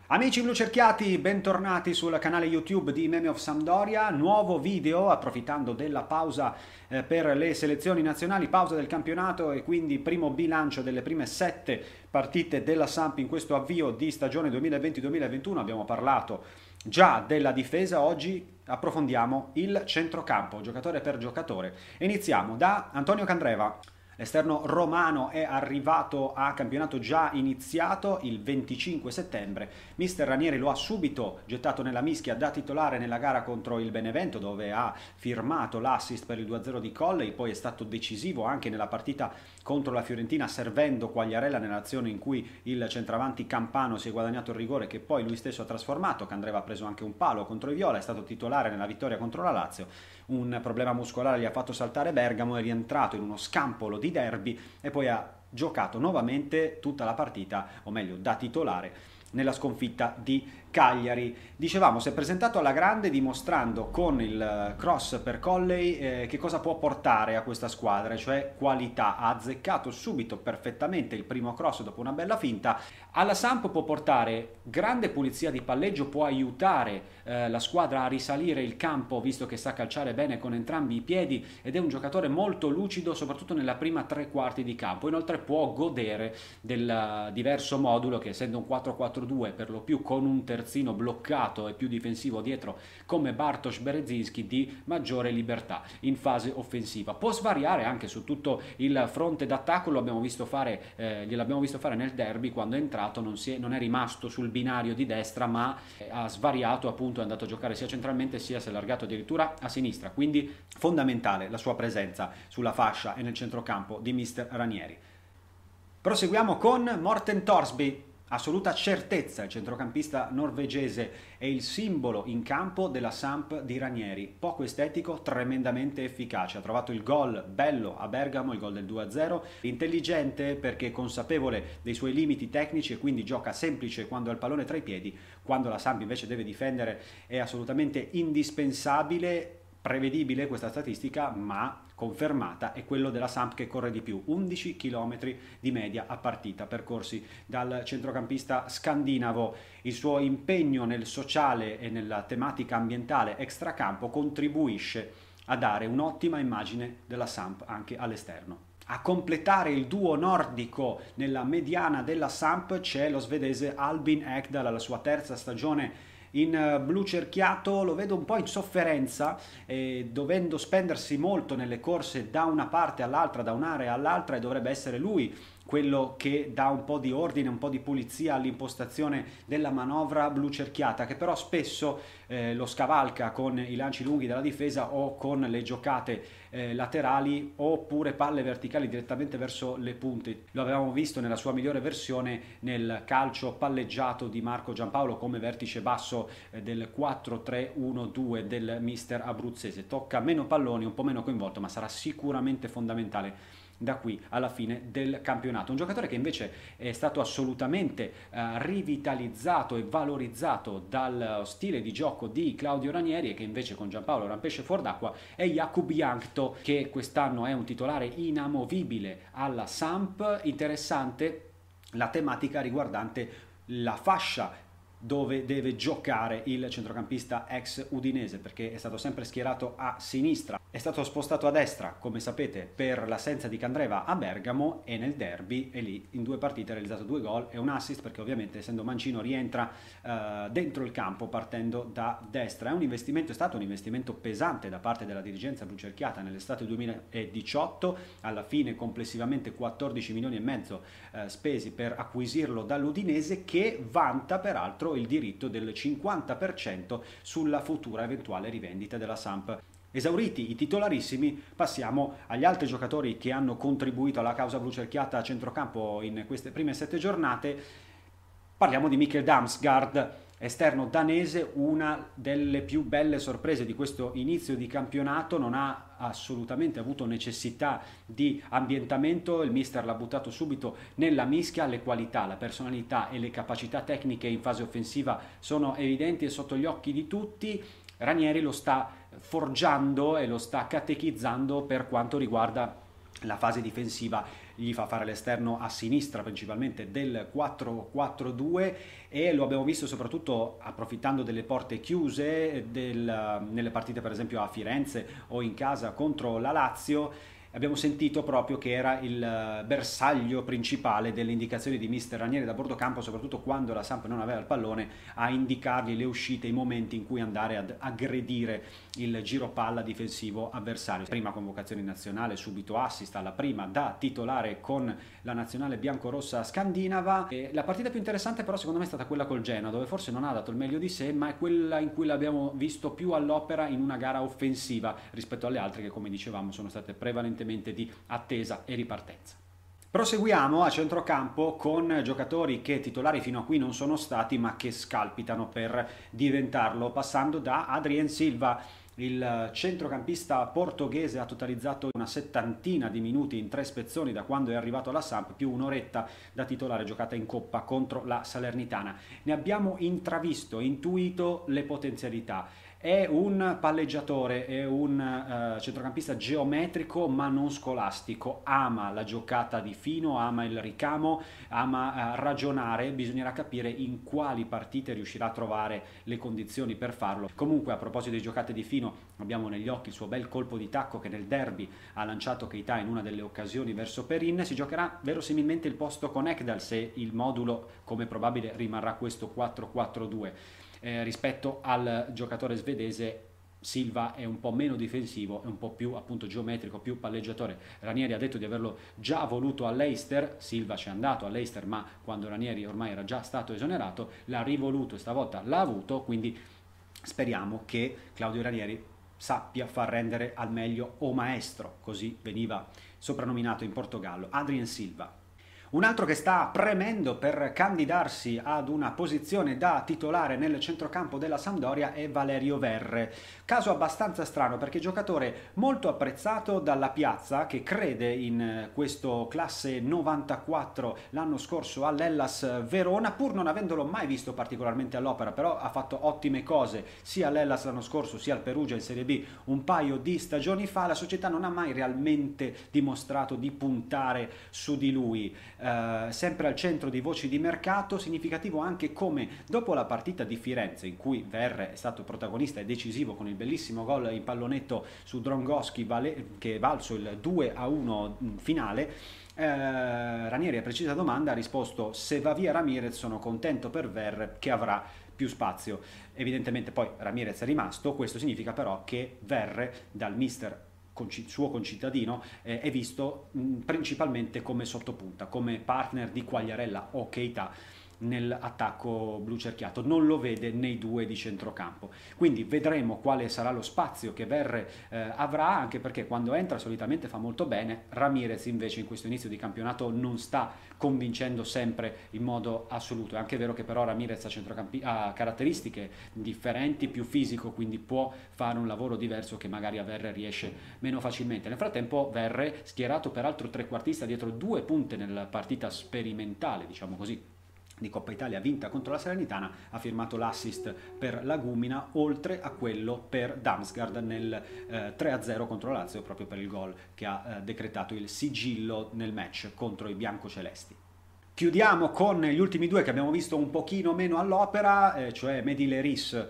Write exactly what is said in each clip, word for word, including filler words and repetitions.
Amici blucerchiati, bentornati sul canale YouTube di Meme of Sampdoria, nuovo video approfittando della pausa eh, per le selezioni nazionali, pausa del campionato e quindi primo bilancio delle prime sette partite della Samp in questo avvio di stagione duemilaventi duemilaventuno. Abbiamo parlato già della difesa, oggi approfondiamo il centrocampo, giocatore per giocatore. Iniziamo da Antonio Candreva. L'esterno romano è arrivato a campionato già iniziato il venticinque settembre. Mister Ranieri lo ha subito gettato nella mischia da titolare nella gara contro il Benevento, dove ha firmato l'assist per il due a zero di Colley, poi è stato decisivo anche nella partita contro la Fiorentina, servendo Quagliarella nell'azione in cui il centravanti campano si è guadagnato il rigore che poi lui stesso ha trasformato. Candreva ha preso anche un palo contro i Viola, è stato titolare nella vittoria contro la Lazio. Un problema muscolare gli ha fatto saltare Bergamo, è rientrato in uno scampolo di derby e poi ha giocato nuovamente tutta la partita, o meglio da titolare, nella sconfitta di Cagliari. Dicevamo, si è presentato alla grande dimostrando con il cross per Colley eh, che cosa può portare a questa squadra, cioè qualità. Ha azzeccato subito perfettamente il primo cross dopo una bella finta. Alla Samp può portare grande pulizia di palleggio, può aiutare eh, la squadra a risalire il campo visto che sa calciare bene con entrambi i piedi ed è un giocatore molto lucido soprattutto nella prima tre quarti di campo. Inoltre può godere del diverso modulo che, essendo un quattro quattro due per lo più con un terzino bloccato e più difensivo dietro come Bartosz Berezinski, di maggiore libertà in fase offensiva. Può svariare anche su tutto il fronte d'attacco, lo abbiamo visto fare, eh, gliel'abbiamo visto fare nel derby quando è entrato. Non, si è, non è rimasto sul binario di destra, ma ha svariato, appunto è andato a giocare sia centralmente sia si è allargato addirittura a sinistra, quindi fondamentale la sua presenza sulla fascia e nel centrocampo di mister Ranieri. Proseguiamo con Morten Thorsby. Assoluta certezza, il centrocampista norvegese è il simbolo in campo della Samp di Ranieri, poco estetico, tremendamente efficace, ha trovato il gol bello a Bergamo, il gol del due a zero, intelligente perché è consapevole dei suoi limiti tecnici e quindi gioca semplice quando ha il pallone tra i piedi, quando la Samp invece deve difendere è assolutamente indispensabile. Prevedibile questa statistica, ma confermata, è quello della Samp che corre di più, undici chilometri di media a partita percorsi dal centrocampista scandinavo. Il suo impegno nel sociale e nella tematica ambientale extracampo contribuisce a dare un'ottima immagine della Samp anche all'esterno. A completare il duo nordico nella mediana della Samp c'è lo svedese Albin Ekdal, alla sua terza stagione in blu cerchiato. Lo vedo un po' in sofferenza, eh, dovendo spendersi molto nelle corse da una parte all'altra, da un'area all'altra, e dovrebbe essere lui quello che dà un po' di ordine, un po' di pulizia all'impostazione della manovra blu cerchiata, che però spesso eh, lo scavalca con i lanci lunghi della difesa o con le giocate eh, laterali oppure palle verticali direttamente verso le punte. Lo avevamo visto nella sua migliore versione nel calcio palleggiato di Marco Giampaolo come vertice basso eh, del quattro tre uno due del mister abruzzese. Tocca meno palloni, un po' meno coinvolto, ma sarà sicuramente fondamentale da qui alla fine del campionato. Un giocatore che invece è stato assolutamente eh, rivitalizzato e valorizzato dal stile di gioco di Claudio Ranieri e che invece con Giampaolo Rampesce fuor d'acqua è Jakub Jankto, che quest'anno è un titolare inamovibile alla Samp. Interessante la tematica riguardante la fascia dove deve giocare il centrocampista ex udinese, perché è stato sempre schierato a sinistra, è stato spostato a destra, come sapete, per l'assenza di Candreva a Bergamo, e nel derby e lì in due partite ha realizzato due gol e un assist, perché ovviamente essendo mancino rientra eh, dentro il campo partendo da destra. È un investimento, è stato un investimento pesante da parte della dirigenza blucerchiata nell'estate duemiladiciotto, alla fine complessivamente quattordici milioni e mezzo eh, spesi per acquisirlo dall'Udinese, che vanta peraltro il diritto del cinquanta per cento sulla futura eventuale rivendita della Samp. Esauriti i titolarissimi, passiamo agli altri giocatori che hanno contribuito alla causa blucerchiata a centrocampo in queste prime sette giornate. Parliamo di Mikkel Damsgaard, esterno danese, una delle più belle sorprese di questo inizio di campionato. Non ha assolutamente avuto necessità di ambientamento, il mister l'ha buttato subito nella mischia. Le qualità, la personalità e le capacità tecniche in fase offensiva sono evidenti e sotto gli occhi di tutti. Ranieri lo sta forgiando e lo sta catechizzando per quanto riguarda la fase difensiva gli fa fare l'esterno a sinistra principalmente del quattro quattro due, e lo abbiamo visto soprattutto approfittando delle porte chiuse del, nelle partite per esempio a Firenze o in casa contro la Lazio. Abbiamo sentito proprio che era il bersaglio principale delle indicazioni di mister Ranieri da bordo campo, soprattutto quando la Samp non aveva il pallone, a indicargli le uscite, i momenti in cui andare ad aggredire il giro palla difensivo avversario. Prima convocazione nazionale, subito assist alla prima da titolare con la nazionale biancorossa scandinava. E la partita più interessante però secondo me è stata quella col Genoa, dove forse non ha dato il meglio di sé, ma è quella in cui l'abbiamo visto più all'opera in una gara offensiva rispetto alle altre che, come dicevamo, sono state prevalentemente di attesa e ripartenza. Proseguiamo a centrocampo con giocatori che titolari fino a qui non sono stati, ma che scalpitano per diventarlo, passando da Adrien Silva. Il centrocampista portoghese ha totalizzato una settantina di minuti in tre spezzoni da quando è arrivato alla Samp, più un'oretta da titolare giocata in Coppa contro la Salernitana. Ne abbiamo intravisto, intuito le potenzialità. È un palleggiatore, è un uh, centrocampista geometrico ma non scolastico, ama la giocata di fino, ama il ricamo, ama uh, ragionare, bisognerà capire in quali partite riuscirà a trovare le condizioni per farlo. Comunque, a proposito di giocate di fino, abbiamo negli occhi il suo bel colpo di tacco che nel derby ha lanciato Keita in una delle occasioni verso Perin. Si giocherà verosimilmente il posto con Ekdal se il modulo, come probabile, rimarrà questo quattro quattro due. Eh, rispetto al giocatore svedese, Silva è un po' meno difensivo, è un po' più appunto geometrico, più palleggiatore. Ranieri ha detto di averlo già voluto all'Eister, Silva ci è andato all'Eister, ma quando Ranieri ormai era già stato esonerato, l'ha rivoluto e stavolta l'ha avuto, quindi speriamo che Claudio Ranieri sappia far rendere al meglio o maestro, così veniva soprannominato in Portogallo, Adrien Silva. Un altro che sta premendo per candidarsi ad una posizione da titolare nel centrocampo della Sampdoria è Valerio Verre. Caso abbastanza strano perché giocatore molto apprezzato dalla piazza, che crede in questo classe novantaquattro l'anno scorso all'Hellas Verona, pur non avendolo mai visto particolarmente all'opera, però ha fatto ottime cose sia all'Hellas l'anno scorso sia al Perugia in Serie B un paio di stagioni fa. La società non ha mai realmente dimostrato di puntare su di lui. Uh, sempre al centro di voci di mercato, significativo anche come dopo la partita di Firenze, in cui Verre è stato protagonista e decisivo con il bellissimo gol in pallonetto su Drongoschi che è valso il due a uno finale, eh, Ranieri a precisa domanda ha risposto: se va via Ramirez sono contento per Verre che avrà più spazio. Evidentemente poi Ramirez è rimasto, questo significa però che Verre dal mister suo concittadino eh, è visto mh, principalmente come sottopunta, come partner di Quagliarella o Keita nell'attacco blu cerchiato, non lo vede nei due di centrocampo. Quindi vedremo quale sarà lo spazio che Verre eh, avrà, anche perché quando entra solitamente fa molto bene. Ramirez invece in questo inizio di campionato non sta convincendo sempre in modo assoluto. È anche vero che però Ramirez ha, centrocampi- ha caratteristiche differenti, più fisico, quindi può fare un lavoro diverso che magari a Verre riesce meno facilmente. Nel frattempo Verre, schierato peraltro trequartista dietro due punte nella partita sperimentale, diciamo così, di Coppa Italia vinta contro la Salernitana, ha firmato l'assist per Lagumina, oltre a quello per Damsgaard nel eh, tre a zero contro la Lazio, proprio per il gol che ha eh, decretato il sigillo nel match contro i biancocelesti. Chiudiamo con gli ultimi due che abbiamo visto un pochino meno all'opera, eh, cioè Mehdi Leris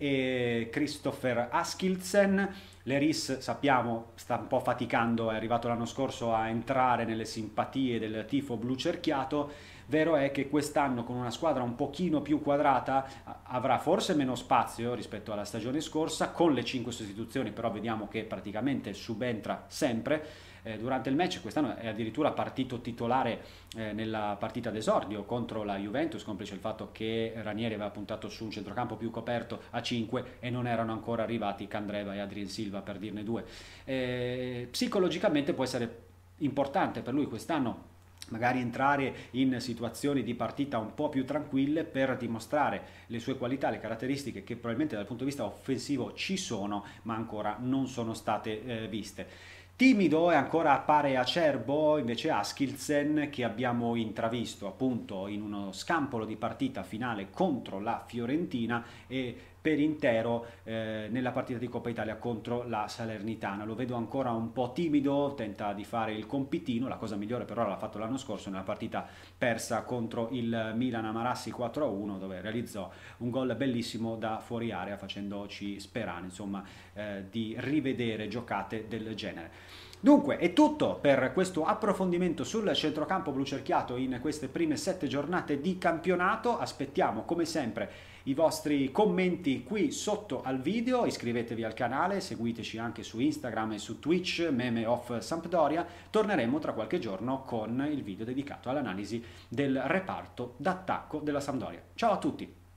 e Christopher Askildsen. Leris, sappiamo, sta un po' faticando, è arrivato l'anno scorso a entrare nelle simpatie del tifo blu cerchiato. Vero è che quest'anno, con una squadra un pochino più quadrata, avrà forse meno spazio rispetto alla stagione scorsa, con le cinque sostituzioni, però vediamo che praticamente subentra sempre. Eh, durante il match quest'anno è addirittura partito titolare eh, nella partita d'esordio contro la Juventus, complice il fatto che Ranieri aveva puntato su un centrocampo più coperto a cinque e non erano ancora arrivati Candreva e Adrien Silva, per dirne due. Eh, psicologicamente può essere importante per lui quest'anno magari entrare in situazioni di partita un po' più tranquille per dimostrare le sue qualità, le caratteristiche che probabilmente dal punto di vista offensivo ci sono, ma ancora non sono state eh, viste. Timido e ancora appare acerbo invece Askildsen, che abbiamo intravisto appunto in uno scampolo di partita finale contro la Fiorentina, e per intero eh, nella partita di Coppa Italia contro la Salernitana. Lo vedo ancora un po' timido, tenta di fare il compitino, la cosa migliore però l'ha fatto l'anno scorso nella partita persa contro il Milan a Marassi quattro a uno, dove realizzò un gol bellissimo da fuori area facendoci sperare insomma eh, di rivedere giocate del genere. Dunque è tutto per questo approfondimento sul centrocampo blucerchiato in queste prime sette giornate di campionato. Aspettiamo come sempre i vostri commenti qui sotto al video, iscrivetevi al canale, seguiteci anche su Instagram e su Twitch, Meme of Sampdoria. Torneremo tra qualche giorno con il video dedicato all'analisi del reparto d'attacco della Sampdoria. Ciao a tutti!